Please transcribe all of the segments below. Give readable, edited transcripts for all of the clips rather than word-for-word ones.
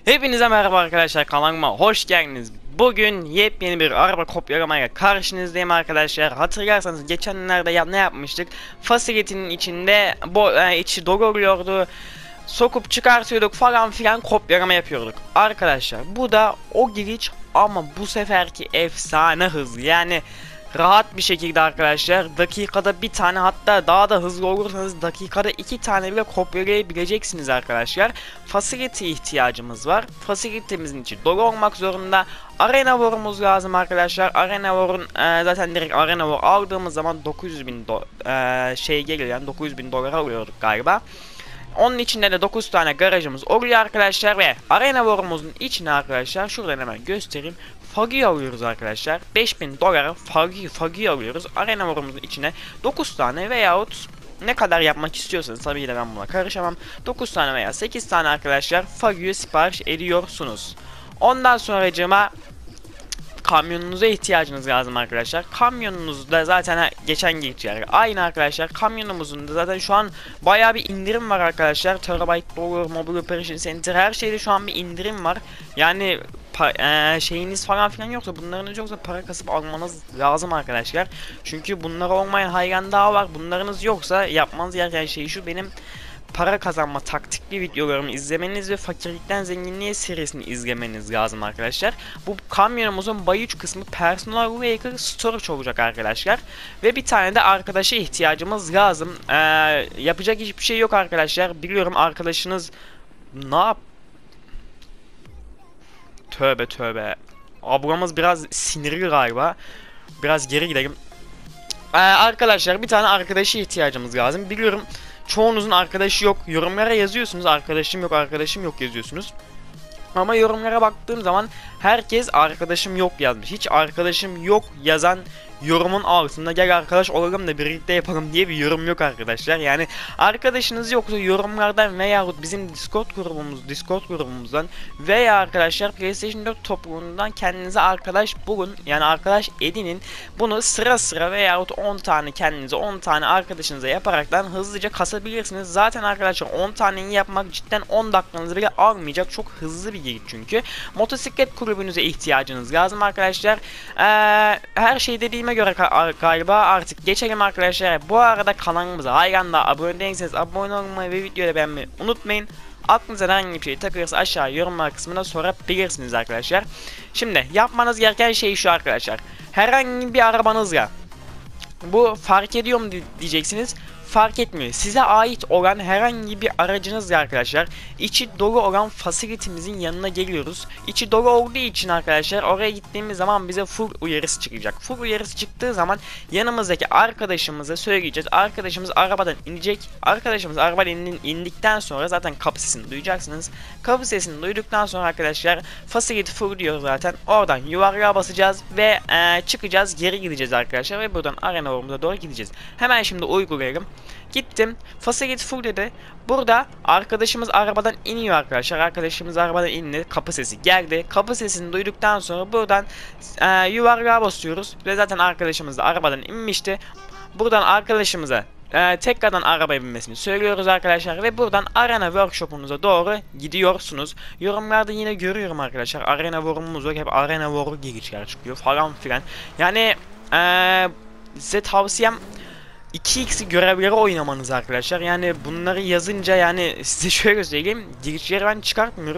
Hepinize merhaba arkadaşlar, kanalıma hoş geldiniz. Bugün yepyeni bir araba kopyalamaya karşınızdayım arkadaşlar. Hatırlarsanız geçenlerde ne yapmıştık? Fasilitinin içinde içi dolu oluyordu. Sokup çıkartıyorduk falan filan, kopyalama yapıyorduk. Arkadaşlar bu da o giriş ama bu seferki efsane hızlı. Yani rahat bir şekilde arkadaşlar dakikada bir tane, hatta daha da hızlı olursanız dakikada 2 tane bile kopyalayabileceksiniz arkadaşlar. Facility ihtiyacımız var. Facility'mizin içi dolu olmak zorunda. Arena War'umuz lazım arkadaşlar. Arena War'un zaten direkt Arena War aldığımız zaman 900.000 şey geliyor, yani 900.000 dolara alıyorduk galiba. Onun içinde de 9 tane garajımız oluyor arkadaşlar ve Arena War'umuzun içine arkadaşlar şuradan hemen göstereyim. Fagi alıyoruz arkadaşlar. 5000 dolara Fagi alıyoruz. Arena War'umuzun içine 9 tane veyahut ne kadar yapmak istiyorsanız, tabii ki de ben buna karışamam. 9 tane veya 8 tane arkadaşlar Fagi'yi sipariş ediyorsunuz. Ondan sonracığıma kamyonunuza ihtiyacınız lazım arkadaşlar. Kamyonunuzda zaten geçen geçer. Aynı arkadaşlar, kamyonumuzun da zaten şu an bayağı bir indirim var arkadaşlar. Terabyte Dollar, Mobile Operation Center, her şeyde şu an bir indirim var. Yani şeyiniz falan filan yoksa, bunlarınız yoksa para kasıp almanız lazım arkadaşlar. Çünkü bunlara olmayan hayran daha var. Bunlarınız yoksa yapmanız gereken şey şu: benim para kazanma taktikli videolarımı izlemeniz ve fakirlikten zenginliğe serisini izlemeniz lazım arkadaşlar. Bu kamyonumuzun bay 3 kısmı Personal Vehicle Storage olacak arkadaşlar. Ve bir tane de arkadaşa ihtiyacımız lazım. Yapacak hiçbir şey yok arkadaşlar. Biliyorum arkadaşınız ne yap... Tövbe tövbe. Ablamız biraz sinirli galiba. Biraz geri gidelim. Arkadaşlar bir tane arkadaşa ihtiyacımız lazım. Biliyorum çoğunuzun arkadaşı yok. Yorumlara yazıyorsunuz, arkadaşım yok, arkadaşım yok yazıyorsunuz. Ama yorumlara baktığım zaman herkes arkadaşım yok yazmış. Hiç arkadaşım yok yazan yorumun altında gel arkadaş olalım da birlikte yapalım diye bir yorum yok arkadaşlar. Yani arkadaşınız yoksa yorumlardan veyahut bizim Discord grubumuzdan veya arkadaşlar PlayStation 4 topluluğundan kendinize arkadaş bulun. Yani arkadaş edinin. Bunu sıra sıra veyahut 10 tane kendinize, 10 tane arkadaşınıza yaparaktan hızlıca kasabilirsiniz. Zaten arkadaşlar 10 taneyi yapmak cidden 10 dakikanızı bile almayacak. Çok hızlı bir giriş çünkü. Motosiklet kulübünüze ihtiyacınız lazım arkadaşlar. Her şey dediğime göre galiba artık geçelim arkadaşlar. Bu arada kanalımıza hala abone değilseniz abone olmayı ve videoyu beğenmeyi unutmayın. Aklınıza herhangi bir şey takılırsa aşağı yorumlar kısmına sorabilirsiniz arkadaşlar. Şimdi yapmanız gereken şey şu arkadaşlar: herhangi bir arabanızla, bu fark ediyor mu diyeceksiniz. Fark etmiyor. Size ait olan herhangi bir aracınızla arkadaşlar içi dolu olan facility'mizin yanına geliyoruz. İçi dolu olduğu için arkadaşlar oraya gittiğimiz zaman bize full uyarısı çıkacak. Full uyarısı çıktığı zaman yanımızdaki arkadaşımıza söyleyeceğiz. Arkadaşımız arabadan inecek. Arkadaşımız arabadan indikten sonra zaten kapı sesini duyacaksınız. Kapı sesini duyduktan sonra arkadaşlar facility full diyor zaten. Oradan yuvarlığa basacağız ve çıkacağız, geri gideceğiz arkadaşlar ve buradan arena orumuza doğru gideceğiz. Hemen şimdi uygulayalım. Gittim. Facility full dedi. Burada arkadaşımız arabadan iniyor arkadaşlar. Arkadaşımız arabadan indi. Kapı sesi geldi. Kapı sesini duyduktan sonra buradan yuvarlığa basıyoruz. Ve zaten arkadaşımız da arabadan inmişti. Buradan arkadaşımıza tekrardan arabaya binmesini söylüyoruz arkadaşlar. Ve buradan Arena Workshop'umuza doğru gidiyorsunuz. Yorumlarda yine görüyorum arkadaşlar. Arena War'umuz yok. Hep Arena War'u girişler çıkıyor falan filan. Yani size tavsiyem 2x görevleri oynamanız arkadaşlar. Yani bunları yazınca, yani size şöyle söyleyeyim, girişleri ben çıkartmıyorum.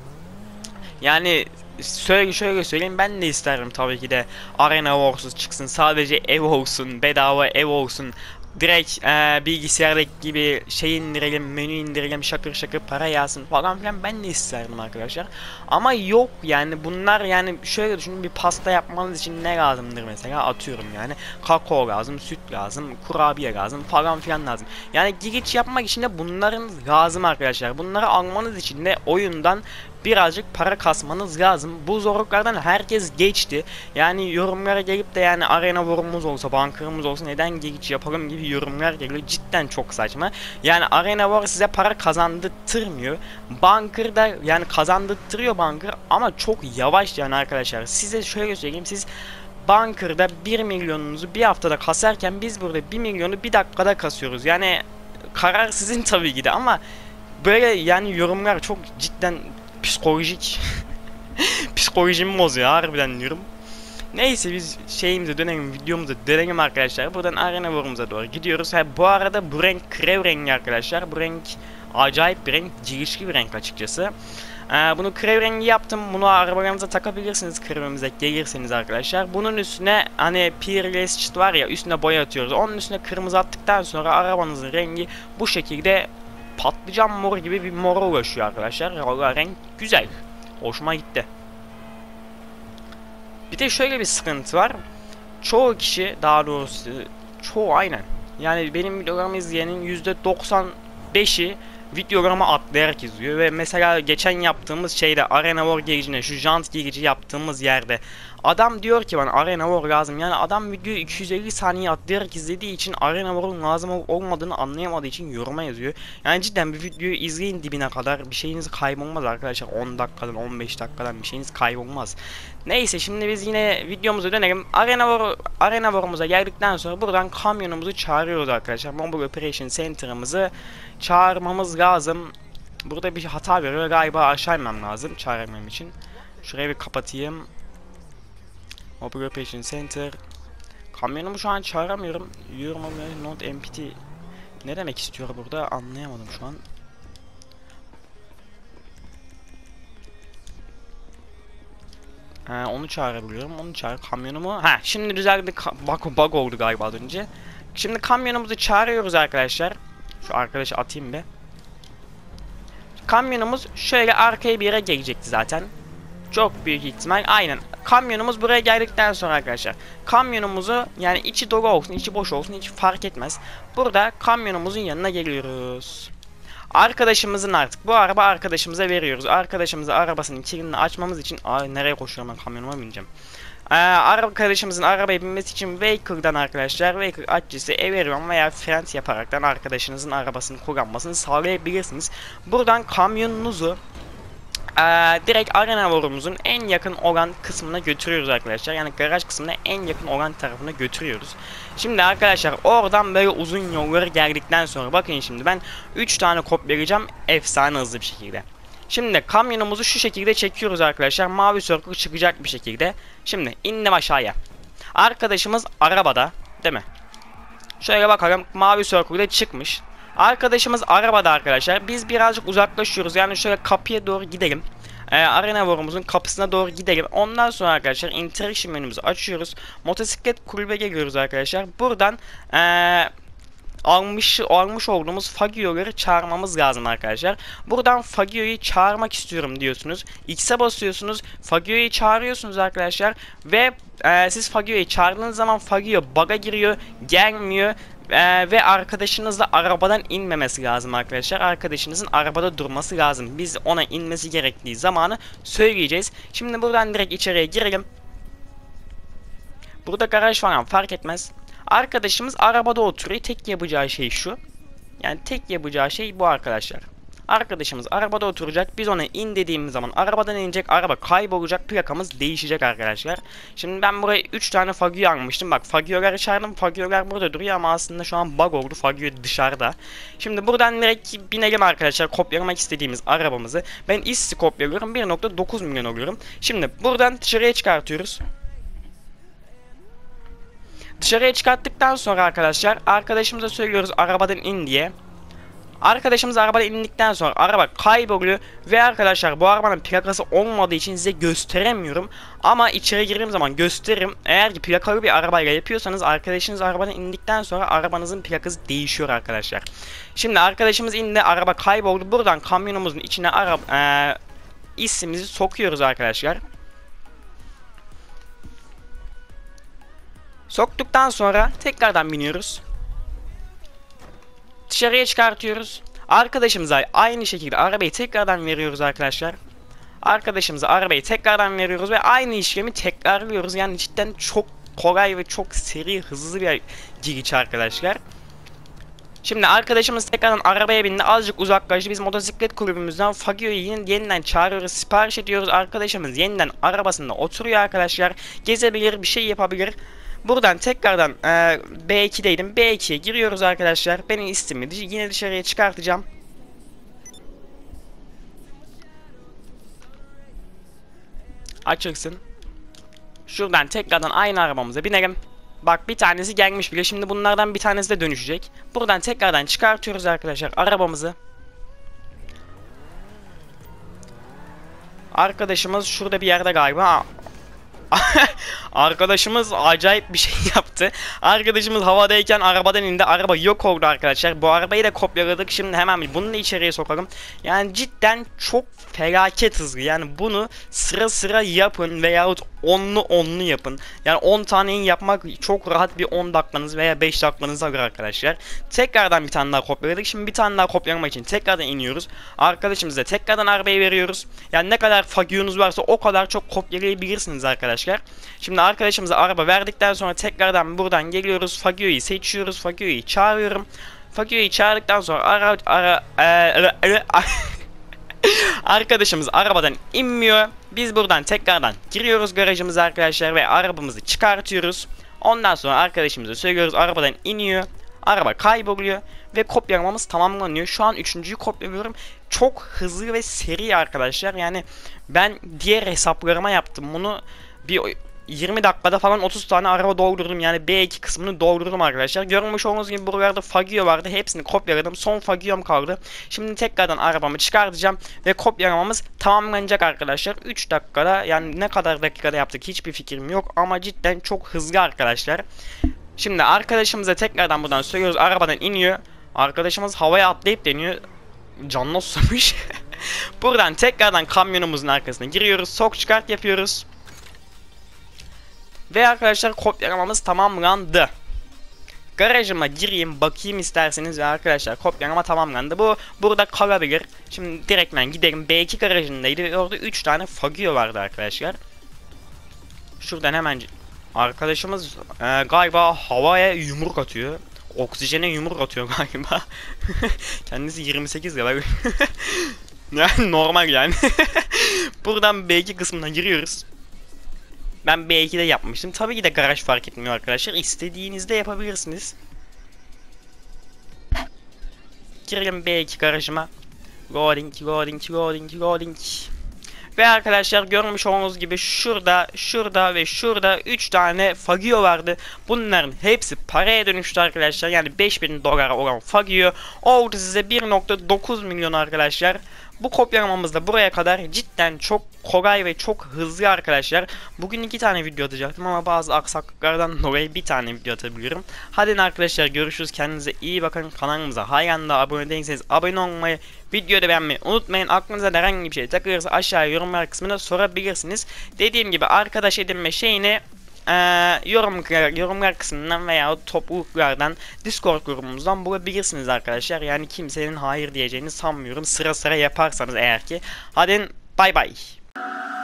Yani şöyle söyleyeyim, ben de isterim tabii ki de Arena Wars'uz çıksın, sadece ev olsun, bedava ev olsun. Direkt bilgisayardaki gibi şey indirelim, menü indirelim, şakır şakır para yağsın falan filan, ben de isterdim arkadaşlar. Ama yok yani bunlar. Yani şöyle düşünün, bir pasta yapmanız için ne lazımdır mesela, atıyorum yani kakao lazım, süt lazım, kurabiye lazım falan filan lazım. Yani giriş yapmak için de bunların lazım arkadaşlar. Bunları almanız için de oyundan birazcık para kasmanız lazım. Bu zorluklardan herkes geçti. Yani yorumlara gelip de yani arena war'umuz olsa, bunker'ımız olsa neden geçiş yapalım gibi yorumlar geliyor. Cidden çok saçma. Yani arena war size para kazandırtmıyor. Bunker da yani kazandırtıyor bunker ama çok yavaş yani arkadaşlar. Size şöyle söyleyeyim, siz bunker'da 1 milyonunuzu bir haftada kasarken biz burada 1 milyonu bir dakikada kasıyoruz. Yani karar sizin tabii ki de ama böyle yani yorumlar çok cidden psikolojik psikolojimi bozuyor harbiden diyorum. Neyse biz şeyimize dönelim, videomuza dönelim arkadaşlar. Buradan arena war'umuza doğru gidiyoruz. Ha, bu arada bu renk krev rengi arkadaşlar. Bu renk acayip bir renk, girişli bir renk açıkçası. Bunu krev rengi yaptım. Bunu arabalarınıza takabilirsiniz krevimize gelirseniz arkadaşlar. Bunun üstüne hani Peerless Sheet var ya, üstüne boya atıyoruz. Onun üstüne kırmızı attıktan sonra arabanızın rengi bu şekilde patlıcan mor gibi bir mora ulaşıyor arkadaşlar. Vallahi renk güzel. Hoşuma gitti. Bir de şöyle bir sıkıntı var. Çoğu kişi, daha doğrusu çoğu, aynen. Yani benim videolarımı izleyenin %95'i videolarımı atlayarak izliyor ve mesela geçen yaptığımız şeyde Arena War girişine, şu jant girici yaptığımız yerde adam diyor ki bana Arena War lazım. Yani adam videoyu 250 saniye atlayarak izlediği için Arena War'un lazım olmadığını anlayamadığı için yoruma yazıyor. Yani cidden bir videoyu izleyin dibine kadar, bir şeyiniz kaybolmaz arkadaşlar. 10 dakikadan 15 dakikadan bir şeyiniz kaybolmaz. Neyse şimdi biz yine videomuza dönelim. Arena War'umuza geldikten sonra buradan kamyonumuzu çağırıyoruz arkadaşlar. Mobile Operation Center'ımızı çağırmamız lazım. Burada bir hata veriyor. Galiba aşağı inmem lazım çağırmam için. Şurayı bir kapatayım. Mobile Operation Center. Kamyonumu şu an çağıramıyorum. Not empty. Ne demek istiyor burada? Anlayamadım şu an. Onu çağırabiliyorum. Onu çağır. Kamyonumu. Ha, şimdi düzeldi. Bug oldu galiba az önce. Şimdi kamyonumuzu çağırıyoruz arkadaşlar. Şu arkadaşı atayım be. Kamyonumuz şöyle arkaya bir yere gelecekti zaten. Çok büyük ihtimal. Aynen. Kamyonumuz buraya geldikten sonra arkadaşlar, kamyonumuzu, yani içi dolu olsun içi boş olsun hiç fark etmez, burada kamyonumuzun yanına geliyoruz. Arkadaşımızın, artık bu araba arkadaşımıza veriyoruz. Arkadaşımıza arabasının kilidini açmamız için, nereye koşuyorum ben, kamyonuma bineceğim. Arkadaşımızın arabaya binmesi için Vehicle'dan arkadaşlar, Vehicle açıcısı veriyorum veya fren yaparaktan arkadaşınızın arabasını kullanmasını sağlayabilirsiniz. Buradan kamyonunuzu direkt Arena War'umuzun en yakın olan kısmına götürüyoruz arkadaşlar. Yani garaj kısmına en yakın olan tarafına götürüyoruz. Şimdi arkadaşlar oradan böyle uzun yolları geldikten sonra bakın, şimdi ben 3 tane kopyalayacağım efsane hızlı bir şekilde. Şimdi kamyonumuzu şu şekilde çekiyoruz arkadaşlar. Mavi circle çıkacak bir şekilde. Şimdi indim aşağıya. Arkadaşımız arabada, değil mi? Şöyle bakalım, mavi circle'de çıkmış. Arkadaşımız arabada arkadaşlar. Biz birazcık uzaklaşıyoruz. Yani şöyle kapıya doğru gidelim. Arena War'umuzun kapısına doğru gidelim. Ondan sonra arkadaşlar interaction menümüzü açıyoruz. Motosiklet kulübe geliyoruz arkadaşlar. Buradan almış olduğumuz Fagio'ları çağırmamız lazım arkadaşlar. Buradan Fagio'yu çağırmak istiyorum diyorsunuz. X'e basıyorsunuz. Fagio'yu çağırıyorsunuz arkadaşlar. Ve siz Fagio'yu çağırdığınız zaman Fagio bug'a giriyor. Gelmiyor. Ve arkadaşınızla arabadan inmemesi lazım arkadaşlar. Arkadaşınızın arabada durması lazım. Biz ona inmesi gerektiği zamanı söyleyeceğiz. Şimdi buradan direkt içeriye girelim. Burada garaj falan fark etmez. Arkadaşımız arabada oturuyor. Tek yapacağı şey şu. Yani tek yapacağı şey bu arkadaşlar. Arkadaşımız arabada oturacak. Biz ona in dediğimiz zaman arabadan inecek. Araba kaybolacak. Plakamız değişecek arkadaşlar. Şimdi ben buraya 3 tane Fagio almıştım. Bak, Fagio'ları çağırdım. Fagio'lar burada duruyor ama aslında şu an bug oldu. Fagio dışarıda. Şimdi buradan direkt binelim arkadaşlar. Kopyalamak istediğimiz arabamızı. Ben IS'i kopyalıyorum. 1.9 milyon alıyorum. Şimdi buradan dışarıya çıkartıyoruz. Dışarıya çıkarttıktan sonra arkadaşlar arkadaşımıza söylüyoruz arabadan in diye. Arkadaşımız arabadan indikten sonra araba kayboluyor ve arkadaşlar bu arabanın plakası olmadığı için size gösteremiyorum. Ama içeri girdiğim zaman gösteririm. Eğer ki plakalı bir arabayla yapıyorsanız arkadaşınız arabadan indikten sonra arabanızın plakası değişiyor arkadaşlar. Şimdi arkadaşımız indi, araba kayboldu. Buradan kamyonumuzun içine ismimizi sokuyoruz arkadaşlar. Soktuktan sonra tekrardan biniyoruz. Dışarıya çıkartıyoruz. Arkadaşımıza aynı şekilde arabayı tekrardan veriyoruz arkadaşlar. Arkadaşımıza arabayı tekrardan veriyoruz ve aynı işlemi tekrarlıyoruz. Yani cidden çok kolay ve çok seri, hızlı bir giriş arkadaşlar. Şimdi arkadaşımız tekrardan arabaya bindi, azıcık uzaklaştı. Biz motosiklet kulübümüzden Fagio'yu yeniden çağırıyoruz, sipariş ediyoruz. Arkadaşımız yeniden arabasında oturuyor arkadaşlar. Gezebilir, bir şey yapabilir. Buradan tekrardan B2'deydim. B2'ye giriyoruz arkadaşlar. Benim istimi yine dışarıya çıkartacağım. Açılsın. Şuradan tekrardan aynı arabamıza binelim. Bak bir tanesi gelmiş bile. Şimdi bunlardan bir tanesi de dönüşecek. Buradan tekrardan çıkartıyoruz arkadaşlar arabamızı. Arkadaşımız şurada bir yerde galiba. Arkadaşımız acayip bir şey yaptı. Arkadaşımız havadayken arabadan indi. Araba yok oldu arkadaşlar. Bu arabayı da kopyaladık. Şimdi hemen bunu da içeriye sokalım. Yani cidden çok felaket hızlı. Yani bunu sıra sıra yapın veyahut onlu yapın. Yani 10 taneyi yapmak çok rahat bir 10 dakikanız veya 5 dakikanız alır arkadaşlar. Tekrardan bir tane daha kopyaladık. Şimdi bir tane daha kopyalamak için tekrardan iniyoruz. Arkadaşımıza tekrardan arabayı veriyoruz. Yani ne kadar fagiyonuz varsa o kadar çok kopyalayabilirsiniz arkadaşlar. Şimdi arkadaşımıza araba verdikten sonra tekrardan buradan geliyoruz. Fagio'yu seçiyoruz. Fagio'yu çağırıyorum. Fagio'yu çağırdıktan sonra arkadaşımız arabadan inmiyor. Biz buradan tekrardan giriyoruz garajımıza arkadaşlar ve arabamızı çıkartıyoruz. Ondan sonra arkadaşımıza söylüyoruz, arabadan iniyor. Araba kayboluyor ve kopyalamamız tamamlanıyor. Şu an 3.'yü kopyalıyorum. Çok hızlı ve seri arkadaşlar. Yani ben diğer hesaplarıma yaptım bunu. Bir 20 dakikada falan 30 tane araba doldurdum. Yani B2 kısmını doldurdum arkadaşlar. Görmüş olduğunuz gibi buralarda Fagio vardı. Hepsini kopyaladım. Son Fagio'm kaldı. Şimdi tekrardan arabamı çıkartacağım ve kopyalamamız tamamlanacak arkadaşlar. 3 dakikada, yani ne kadar dakikada yaptık hiçbir fikrim yok ama cidden çok hızlı arkadaşlar. Şimdi arkadaşımıza tekrardan buradan söylüyoruz. Arabadan iniyor. Arkadaşımız havaya atlayıp deniyor. Canına susamış. Buradan tekrardan kamyonumuzun arkasına giriyoruz. Sok çıkart yapıyoruz. Ve arkadaşlar kopyalamamız tamamlandı. Garajıma gireyim bakayım isterseniz ve arkadaşlar kopyalama tamamlandı. Bu burada kalabilir. Şimdi direktmen gidelim. B2 garajındaydı ve orada 3 tane Fagio vardı arkadaşlar. Şuradan hemen arkadaşımız galiba havaya yumruk atıyor. Oksijene yumruk atıyor galiba. Kendisi 28 galiba. Yani normal yani. Buradan B2 kısmına giriyoruz. Ben B2'de yapmıştım. Tabii ki de garaj fark etmiyor arkadaşlar. İstediğinizde yapabilirsiniz. Girelim B2 garajıma. Loading. Ve arkadaşlar görmüş olduğunuz gibi şurada ve şurada 3 tane Fagio vardı. Bunların hepsi paraya dönüştü arkadaşlar. Yani 5000 dolar olan Fagio oldu size 1.9 milyon arkadaşlar. Bu kopyalamamız da buraya kadar cidden çok kolay ve çok hızlı arkadaşlar. Bugün 2 tane video atacaktım ama bazı aksaklıklardan dolayı bir tane video atabiliyorum. Hadi arkadaşlar görüşürüz. Kendinize iyi bakın. Kanalımıza halen daha abone değilseniz abone olmayı, videoyu da beğenmeyi unutmayın. Aklınıza herhangi bir şey takılırsa aşağıya yorumlar kısmına sorabilirsiniz. Dediğim gibi arkadaş edinme şeyini yorumlar kısmından veya topluluklardan, Discord grubumuzdan bulabilirsiniz arkadaşlar. Yani kimsenin hayır diyeceğini sanmıyorum. Sıra sıra yaparsanız eğer ki. Hadi bay bay.